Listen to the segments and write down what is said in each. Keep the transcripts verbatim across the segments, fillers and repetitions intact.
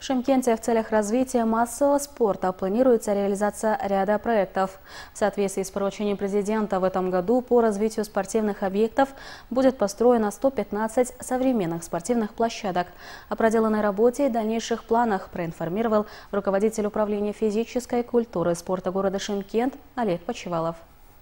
В Шымкенте в целях развития массового спорта планируется реализация ряда проектов. В соответствии с поручением президента в этом году по развитию спортивных объектов будет построено сто пятнадцать современных спортивных площадок. О проделанной работе и дальнейших планах проинформировал руководитель управления физической культуры и спорта города Шымкент Олег Почивалов.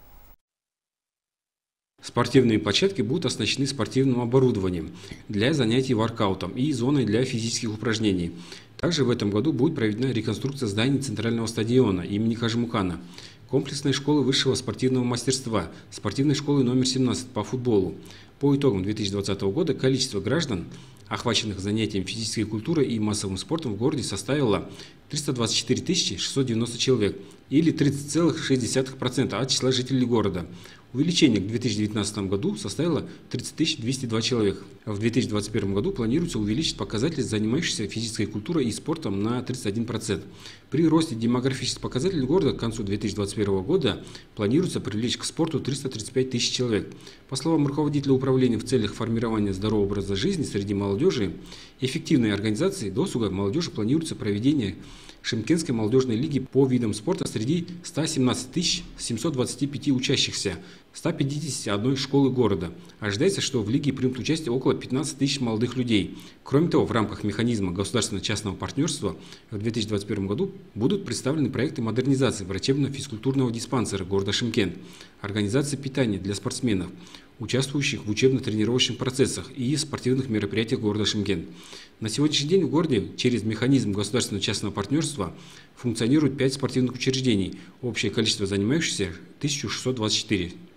Спортивные площадки будут оснащены спортивным оборудованием для занятий воркаутом и зоной для физических упражнений. Также в этом году будет проведена реконструкция зданий Центрального стадиона имени Кожемукана, комплексной школы высшего спортивного мастерства, спортивной школы номер семнадцать по футболу. По итогам две тысячи двадцатого года количество граждан, охваченных занятием физической культурой и массовым спортом в городе, составило триста двадцать четыре тысячи шестьсот девяносто человек, или тридцать целых шесть десятых процента от числа жителей города. Увеличение к две тысячи девятнадцатому году составило тридцать тысяч двести два человека. В две тысячи двадцать первом году планируется увеличить показатель занимающихся физической культурой и спортом на тридцать один процент. При росте демографических показателей города к концу две тысячи двадцать первого года планируется привлечь к спорту триста тридцать пять тысяч человек. По словам руководителя управления, в целях формирования здорового образа жизни среди молодежи и эффективной организации досуга молодежи планируется проведение Шымкентской молодежной лиги по видам спорта среди ста семнадцати тысяч семисот двадцати пяти учащихся ста пятидесяти одной школы города. Ожидается, что в лиге примут участие около пятнадцати тысяч молодых людей. Кроме того, в рамках механизма государственно-частного партнерства в две тысячи двадцать первом году будут представлены проекты модернизации врачебно-физкультурного диспансера города Шымкент, организации питания для спортсменов, участвующих в учебно-тренировочных процессах и спортивных мероприятиях города Шымкент. На сегодняшний день в городе через механизм государственно-частного партнерства функционирует пять спортивных учреждений. Общее количество занимающихся – тысяча шестьсот двадцать четыре.